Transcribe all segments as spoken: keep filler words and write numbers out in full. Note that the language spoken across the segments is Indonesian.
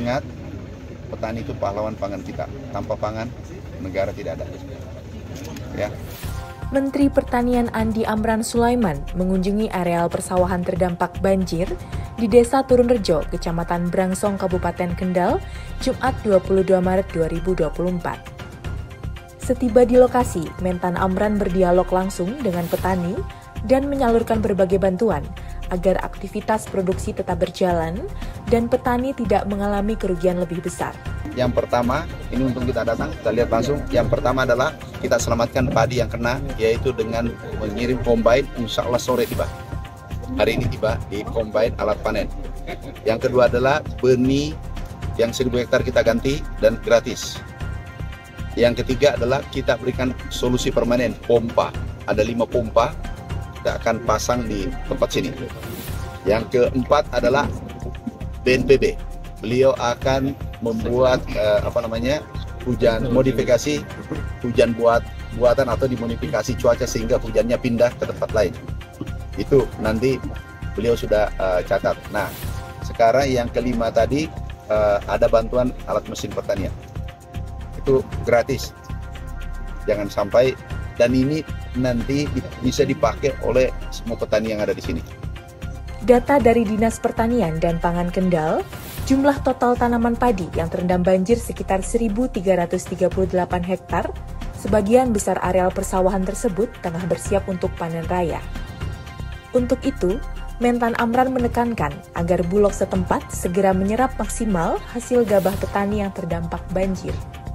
Ingat, petani itu pahlawan pangan kita. Tanpa pangan, negara tidak ada. Ya. Menteri Pertanian Andi Amran Sulaiman mengunjungi areal persawahan terdampak banjir di Desa Turunrejo, Kecamatan Brangsong, Kabupaten Kendal, Jumat dua puluh dua Maret dua ribu dua puluh empat. Setiba di lokasi, Mentan Amran berdialog langsung dengan petani dan menyalurkan berbagai bantuan agar aktivitas produksi tetap berjalan dan petani tidak mengalami kerugian lebih besar. Yang pertama, ini untung kita datang, kita lihat langsung. Yang pertama adalah kita selamatkan padi yang kena, yaitu dengan mengirim combine, insya Allah sore tiba. Hari ini tiba di combine alat panen. Yang kedua adalah benih yang seribu hektar kita ganti dan gratis. Yang ketiga adalah kita berikan solusi permanen, pompa. Ada lima pompa, kita akan pasang di tempat sini. Yang keempat adalah B N P B. Beliau akan membuat eh, apa namanya hujan modifikasi hujan buat buatan atau dimodifikasi cuaca sehingga hujannya pindah ke tempat lain. Itu nanti beliau sudah uh, catat. Nah, sekarang yang kelima tadi uh, ada bantuan alat mesin pertanian. Itu gratis. Jangan sampai, dan ini nanti bisa dipakai oleh semua petani yang ada di sini. Data dari Dinas Pertanian dan Pangan Kendal, jumlah total tanaman padi yang terendam banjir sekitar seribu tiga ratus tiga puluh delapan hektar. Sebagian besar areal persawahan tersebut tengah bersiap untuk panen raya. Untuk itu, Mentan Amran menekankan agar Bulog setempat segera menyerap maksimal hasil gabah petani yang terdampak banjir.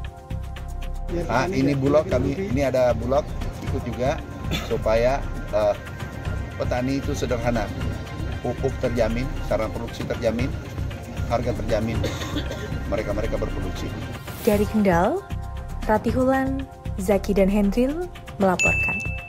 Nah, ini Bulog kami, ini ada Bulog ikut juga supaya uh, petani itu sederhana. Pupuk terjamin, sarana produksi terjamin, harga terjamin, mereka-mereka berproduksi. Dari Kendal, Ratihulan, Zaki dan Hendril melaporkan.